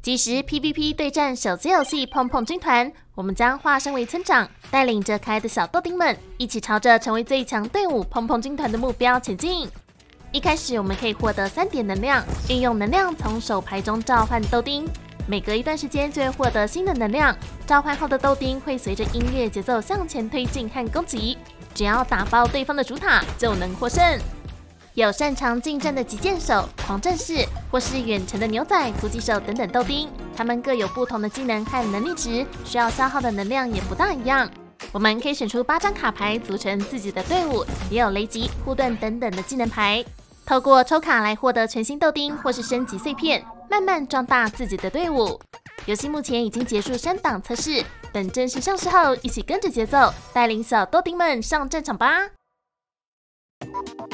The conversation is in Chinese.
即时 PVP 对战手机游戏碰碰军团，我们将化身为村长，带领着可爱的小豆丁们，一起朝着成为最强队伍碰碰军团的目标前进。一开始我们可以获得3点能量，运用能量从手牌中召唤豆丁，每隔一段时间就会获得新的能量。召唤后的豆丁会随着音乐节奏向前推进和攻击，只要打爆对方的主塔就能获胜。有擅长近战的击剑手、狂战士，或是远程的牛仔、突击手等等豆丁，他们各有不同的技能和能力值，需要消耗的能量也不大一样。我们可以选出8张卡牌组成自己的队伍，也有雷击、护盾等等的技能牌。透过抽卡来获得全新豆丁或是升级碎片，慢慢壮大自己的队伍。游戏目前已经结束3档测试，等正式上市后，一起跟着节奏，带领小豆丁们上战场吧！